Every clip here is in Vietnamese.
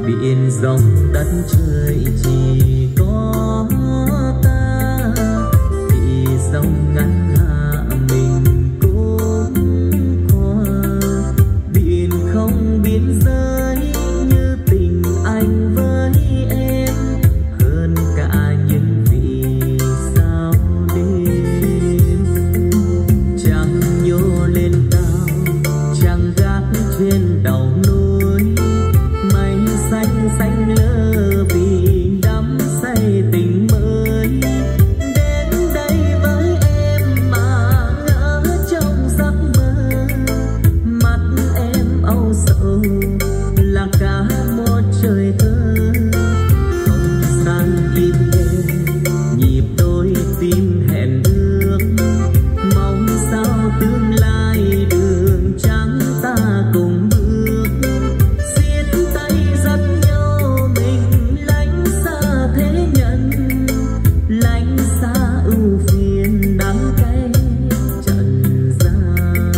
biển rộng đất trời chỉ có ta, thì dòng ngắn hạ mình cũng qua. Biển không biên giới như tình anh với em, hơn cả những vì sao đêm. Trăng nhô lên cao, trăng gác trên đầu núi, mây xanh xanh lơ vì đắm say tình mới. Đến đây với em mà ngỡ trong giấc mơ, mắt em âu sầu là cả một trời thơ. Không gian im êm nhịp đôi tim hẹn ước, mong sao tương lai đường trắng ta cùng bước. Xiết tay dắt nhau mình lánh xa thế nhân, lánh xa ưu phiền đắng cay trần gian.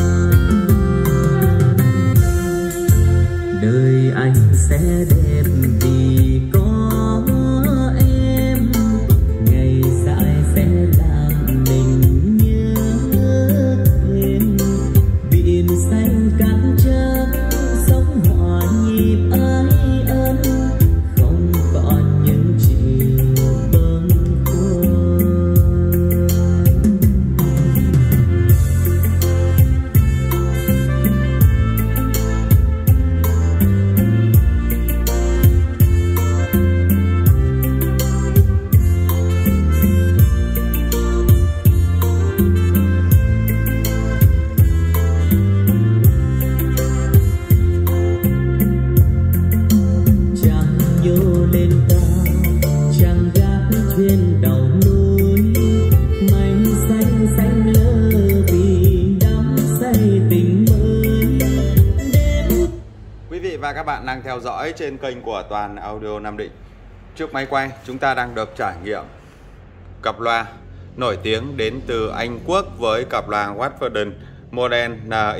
Đời anh sẽ đẹp vì có em, ngày dài sẽ làm mình nhớ thêm. Biển xanh cát trắng sóng hòa nhịp ái ân, không còn những chiều bâng khuâng. Trăng nhô lên cao, trăng gác trên đầu núi, mây xanh xanh lơ vì đắm say tình mới. Đến Quý vị và các bạn đang theo dõi trên kênh của Toàn Audio Nam Định. Trước máy quay chúng ta đang được trải nghiệm cặp loa nổi tiếng đến từ Anh Quốc với cặp loa Watford model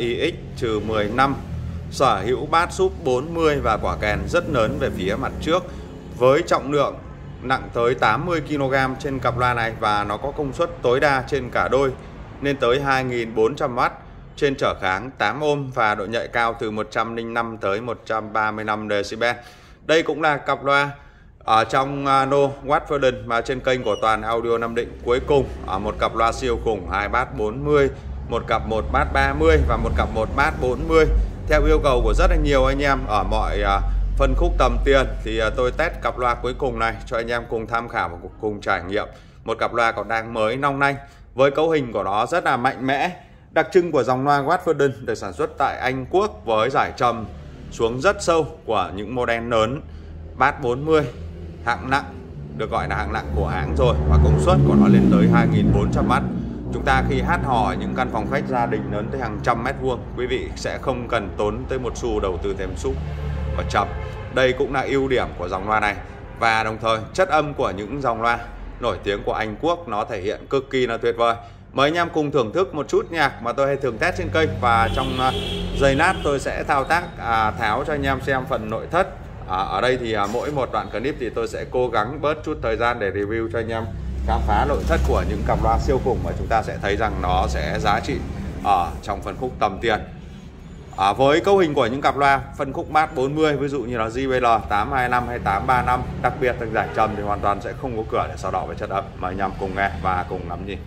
NIX-15, sở hữu bát súp 40 và quả kèn rất lớn về phía mặt trước, với trọng lượng nặng tới 80 kg trên cặp loa này, và nó có công suất tối đa trên cả đôi lên tới 2400W trên trở kháng 8 ohm và độ nhạy cao từ 105 tới 135 decibel. Đây cũng là cặp loa ở trong lô Watford mà trên kênh của Toàn Audio Nam Định. Cuối cùng một cặp loa siêu khủng 2 bát 40, một cặp 1 bát 30 và một cặp 1 bát 40 theo yêu cầu của rất là nhiều anh em ở mọi phân khúc tầm tiền. Thì tôi test cặp loa cuối cùng này cho anh em cùng tham khảo và cùng trải nghiệm. Một cặp loa còn đang mới long lanh với cấu hình của nó rất là mạnh mẽ. Đặc trưng của dòng loa Watford được sản xuất tại Anh Quốc với giải trầm xuống rất sâu của những model lớn bát 40 hạng nặng, được gọi là hạng nặng của hãng rồi, và công suất của nó lên tới 2400W. Chúng ta khi hát hò ở những căn phòng khách gia đình lớn tới hàng trăm mét vuông, quý vị sẽ không cần tốn tới một xu đầu tư thêm súp và trầm. Đây cũng là ưu điểm của dòng loa này, và đồng thời chất âm của những dòng loa nổi tiếng của Anh Quốc nó thể hiện cực kỳ là tuyệt vời. Mời anh em cùng thưởng thức một chút nhạc mà tôi hay thường test trên kênh, và trong giây lát tôi sẽ thao tác tháo cho anh em xem phần nội thất. Ở đây thì mỗi một đoạn clip thì tôi sẽ cố gắng bớt chút thời gian để review cho anh em khám phá nội thất của những cặp loa siêu khủng mà chúng ta sẽ thấy rằng nó sẽ giá trị ở trong phân khúc tầm tiền. Với cấu hình của những cặp loa phân khúc bát 40, ví dụ như là JBL 825 hay 835, đặc biệt là giải trầm thì hoàn toàn sẽ không có cửa để so đỏ với chất âm. Mời anh em cùng nghe và cùng ngắm nhìn.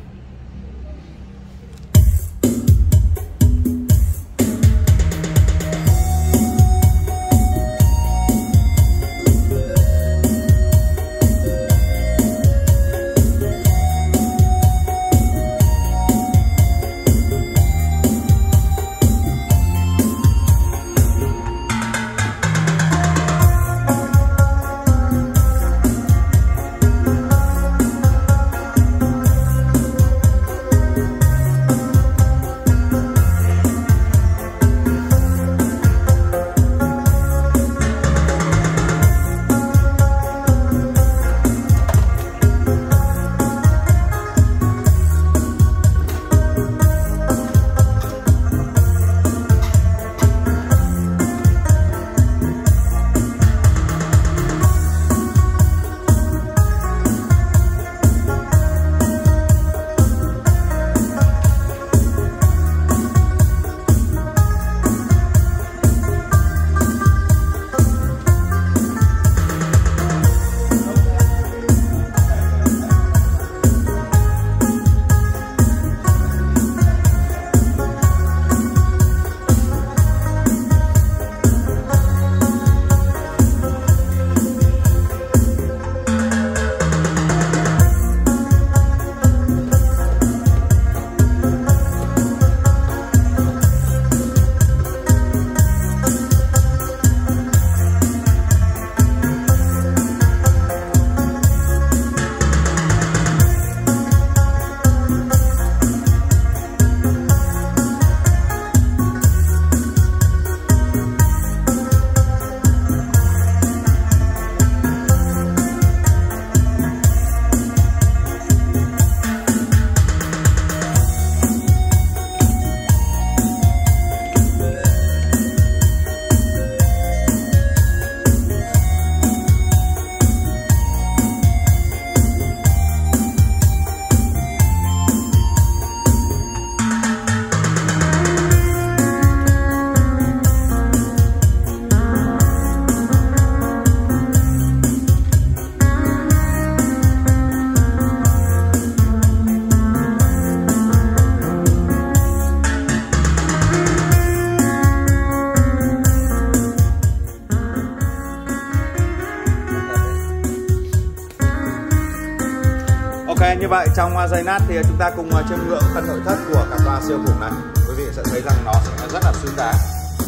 như vậy trong giây nát thì chúng ta cùng chiêm ngưỡng phần nội thất của cặp loa siêu khủng này. Quý vị sẽ thấy rằng nó sẽ rất là xứng đáng.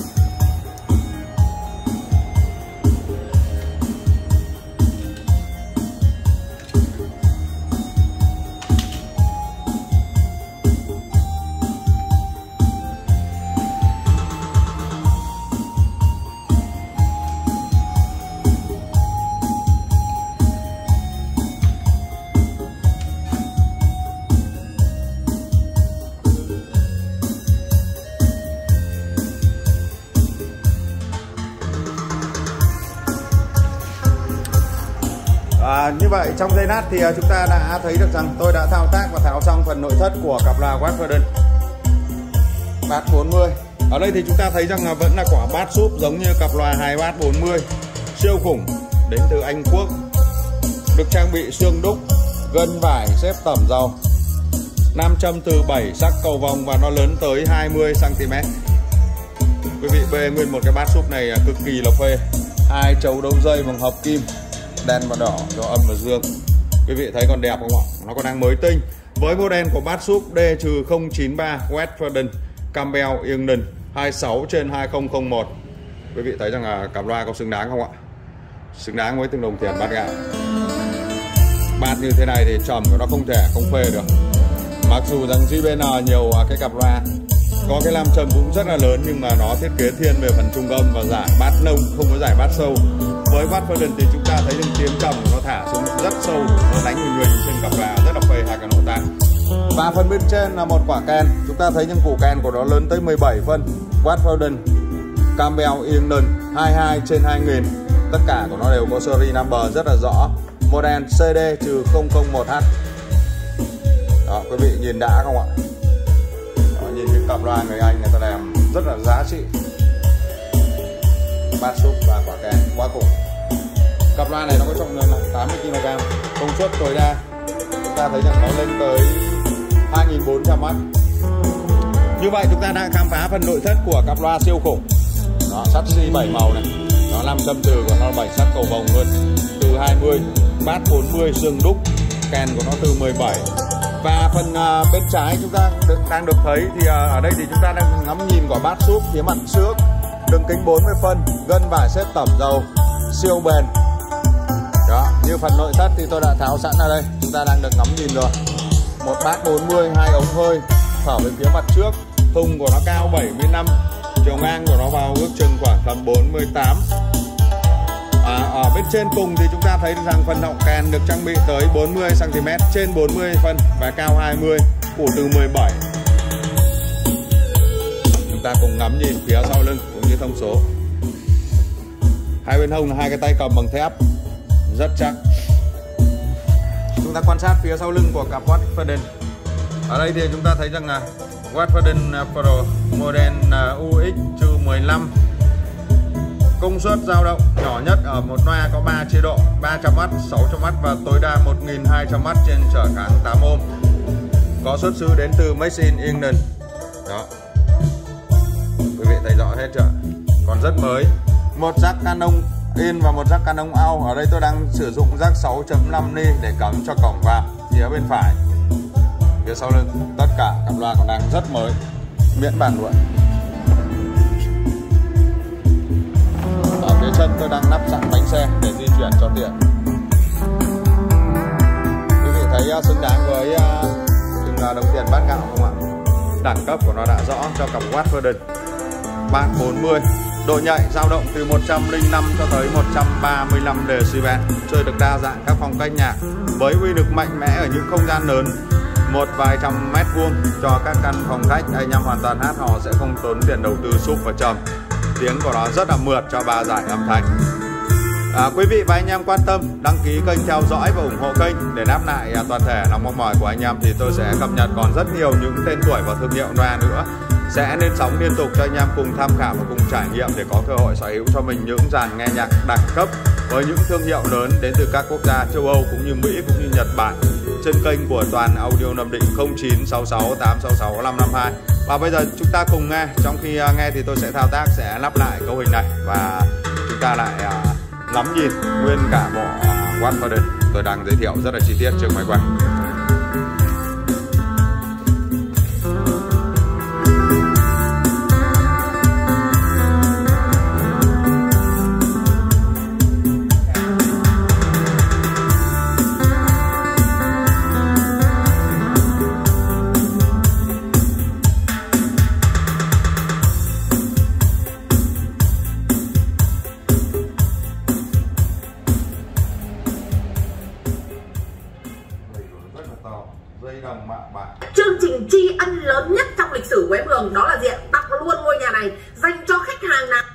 Như vậy trong giây lát thì chúng ta đã thấy được rằng tôi đã thao tác và tháo xong phần nội thất của cặp loa Watford Bass 40. Ở đây thì chúng ta thấy rằng là vẫn là quả bass súp giống như cặp loa 2W 40 siêu khủng đến từ Anh Quốc, được trang bị xương đúc, gân vải xếp tẩm dầu, nam châm từ 7 sắc cầu vòng và nó lớn tới 20 cm. Quý vị bê nguyên một cái bass súp này cực kỳ là phê. 2 chấu đấu dây bằng hợp kim, đen và đỏ cho âm và dương. Quý vị thấy còn đẹp không ạ? Nó còn đang mới tinh. Với model của bass súp D-93 Watford Campbell England 26/2001. Quý vị thấy rằng là cặp loa có xứng đáng không ạ? Xứng đáng với từng đồng tiền bát gạo. Bass như thế này thì trầm của nó không thể không phê được. Mặc dù rằng JBL nhiều cái cặp loa có cái nam châm cũng rất là lớn, nhưng mà nó thiết kế thiên về phần trung âm và giải bass nông, không có giải bass sâu. Với Watford thì chúng ta thấy những tiếng trầm nó thả xuống rất sâu, nó đánh người trên cặp loa rất là phê hai cái nội tạng. Và phần bên trên là một quả ken. Chúng ta thấy những củ ken của nó lớn tới 17 phân. Watford Campbell England 22/2000. Tất cả của nó đều có series number rất là rõ. Model CD-001H. Đó, quý vị nhìn đã không ạ? Đó, nhìn những cặp loa người Anh người ta làm rất là giá trị. Bass súp và quả ken quá cùng. Cặp loa này nó có trọng lượng là 80 kg, công suất tối đa chúng ta thấy rằng nó lên tới 2400W. Như vậy chúng ta đã khám phá phần nội thất của cặp loa siêu khủng. Đó, sắt xi 7 màu này, nó 5 châm từ của nó 7 sắc cầu vồng luôn, từ 20, bass 40 xương đúc, ken của nó từ 17. Và phần bên trái chúng ta đang được thấy thì ở đây thì chúng ta đang ngắm nhìn quả bass súp phía mặt trước, đường kính 40 phân, gân vải xếp tẩm dầu, siêu bền. Đó, như phần nội thất thì tôi đã tháo sẵn ở đây, chúng ta đang được ngắm nhìn rồi. Một bass 40, 2 ống hơi thở về phía mặt trước, thùng của nó cao 75, chiều ngang của nó vào ước chừng khoảng tầm 48. Ở bên trên cùng thì chúng ta thấy rằng phần họng kèn được trang bị tới 40 cm, trên 40 phân và cao 20, củ từ 17. Chúng ta cùng ngắm nhìn phía sau lưng cũng như thông số. Hai bên hông là hai cái tay cầm bằng thép rất chắc. Chúng ta quan sát phía sau lưng của cặp Watford. Ở đây thì chúng ta thấy rằng là Watford Pro model UX-15, công suất dao động nhỏ nhất ở một loa có 3 chế độ, 300W, 600W và tối đa 1200W trên trở kháng 8 ohm. Có xuất xứ đến từ Made in England. Đó, quý vị thấy rõ hết chưa? Còn rất mới. Một jack Canon in và một jack Canon out. Ở đây tôi đang sử dụng jack 6.5 ni để cắm cho cổng vào phía bên phải. Phía sau lưng tất cả cặp loa còn đang rất mới, miễn bàn luận. Ở phía chân tôi đang lắp sẵn bánh xe để di chuyển cho tiện. Quý vị thấy xứng đáng với chừng đồng tiền bát gạo không ạ? Đẳng cấp của nó đã rõ cho cặp Watford Bass 40. Độ nhạy dao động từ 105 cho tới 135 decibel, chơi được đa dạng các phong cách nhạc với uy lực mạnh mẽ ở những không gian lớn, một vài trăm mét vuông. Cho các căn phòng khách anh em hoàn toàn hát hò sẽ không tốn tiền đầu tư súp và trầm. Tiếng của nó rất là mượt cho 3 dải âm thanh. Quý vị và anh em quan tâm đăng ký kênh, theo dõi và ủng hộ kênh để đáp lại toàn thể lòng mong mỏi của anh em, thì tôi sẽ cập nhật còn rất nhiều những tên tuổi và thương hiệu loa nữa sẽ lên sóng liên tục cho anh em cùng tham khảo và cùng trải nghiệm để có cơ hội sở hữu cho mình những dàn nghe nhạc đẳng cấp với những thương hiệu lớn đến từ các quốc gia châu Âu cũng như Mỹ cũng như Nhật Bản trên kênh của Toàn Audio Nam Định 0966 866 552. Và bây giờ chúng ta cùng nghe. Trong khi nghe thì tôi sẽ thao tác, sẽ lắp lại cấu hình này và chúng ta lại ngắm nhìn nguyên cả bộ Watford tôi đang giới thiệu rất là chi tiết trên máy quay. đồng mạ bạn. Chương trình tri ân lớn nhất trong lịch sử của em Hường đó là gì ạ? Tặng luôn ngôi nhà này dành cho khách hàng nào.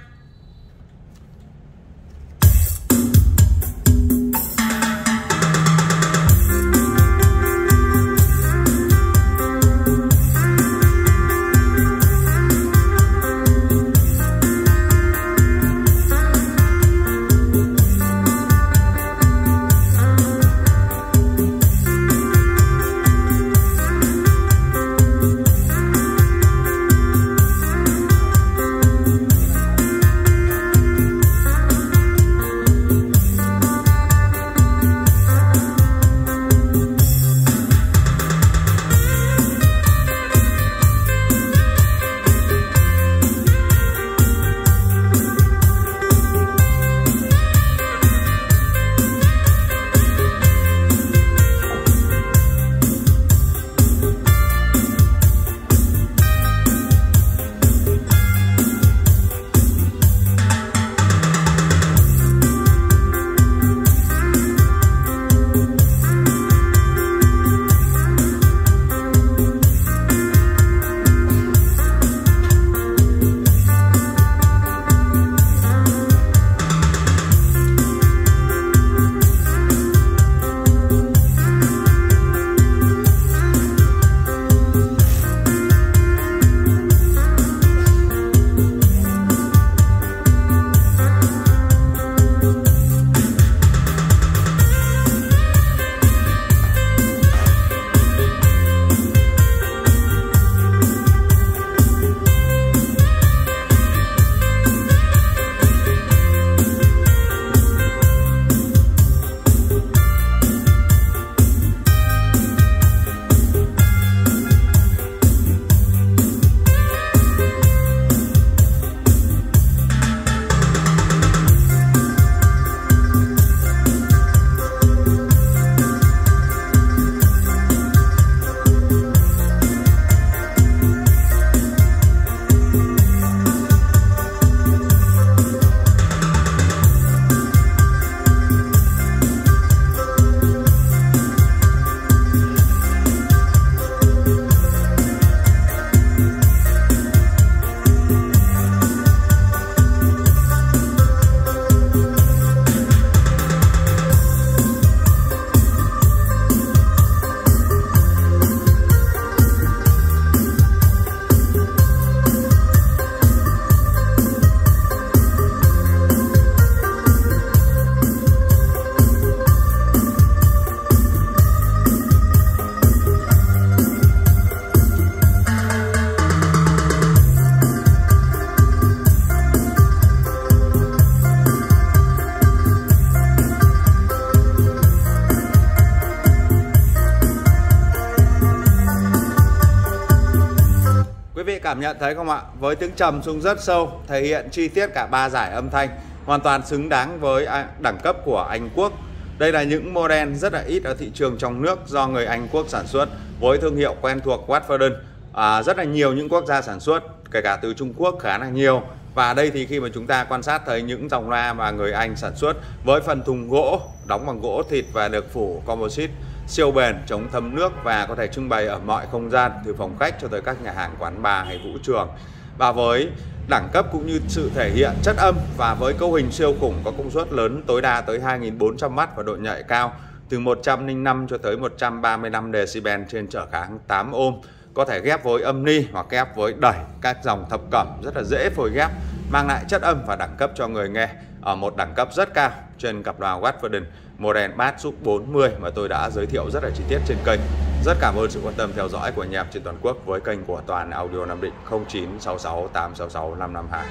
Cảm nhận thấy không ạ? Với tiếng trầm xuống rất sâu, thể hiện chi tiết cả 3 dải âm thanh, hoàn toàn xứng đáng với đẳng cấp của Anh Quốc. Đây là những model rất là ít ở thị trường trong nước do người Anh Quốc sản xuất với thương hiệu quen thuộc Watforden. Rất là nhiều những quốc gia sản xuất, kể cả từ Trung Quốc khá là nhiều. Và đây thì khi mà chúng ta quan sát thấy những dòng loa mà người Anh sản xuất với phần thùng gỗ đóng bằng gỗ thịt và được phủ composite siêu bền, chống thấm nước và có thể trưng bày ở mọi không gian, từ phòng khách cho tới các nhà hàng, quán bar hay vũ trường. Và với đẳng cấp cũng như sự thể hiện chất âm và với cấu hình siêu khủng có công suất lớn tối đa tới 2400W và độ nhạy cao từ 105 cho tới 135 decibel trên trở kháng 8 ohm, có thể ghép với âm ni hoặc ghép với đẩy, các dòng thập cẩm rất là dễ phối ghép, mang lại chất âm và đẳng cấp cho người nghe ở một đẳng cấp rất cao trên cặp loa Watforden model Bass Sub 40 mà tôi đã giới thiệu rất là chi tiết trên kênh. Rất cảm ơn sự quan tâm theo dõi của anh em trên toàn quốc với kênh của Toàn Audio Nam Định 0966 866 552.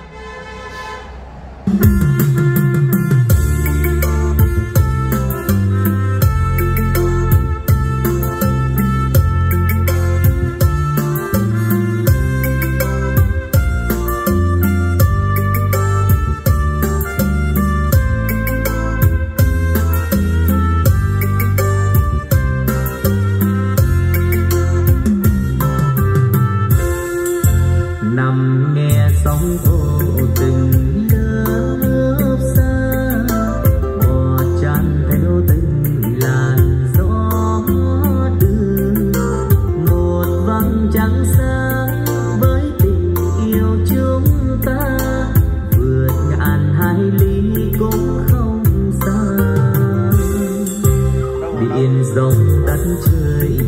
nằm nghe sóng thô yên dòng đất trời